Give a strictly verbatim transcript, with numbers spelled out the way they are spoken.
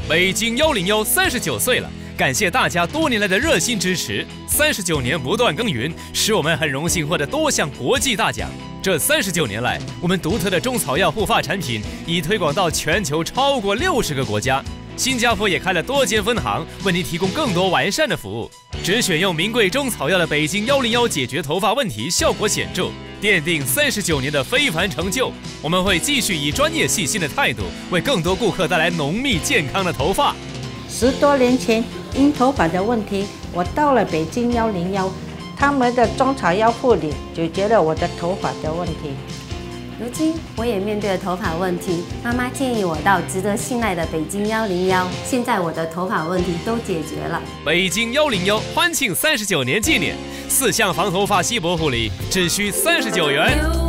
北京幺零幺三十九岁了，感谢大家多年来的热心支持。三十九年不断耕耘，使我们很荣幸获得多项国际大奖。这三十九年来，我们独特的中草药护发产品已推广到全球超过六十个国家。新加坡也开了多间分行，为您提供更多完善的服务。只选用名贵中草药的北京幺零幺解决头发问题，效果显著，奠定三十九年的非凡成就。我们会继续以专业细心的态度，为更多顾客带来浓密健康的头发。 十多年前，因头发的问题，我到了北京幺零幺，他们的中草药护理解决了我的头发的问题。 如今我也面对了头发问题，妈妈建议我到值得信赖的北京幺零幺，现在我的头发问题都解决了。 北京幺零幺欢庆三十九年纪念，四项防头发稀薄护理只需三十九元。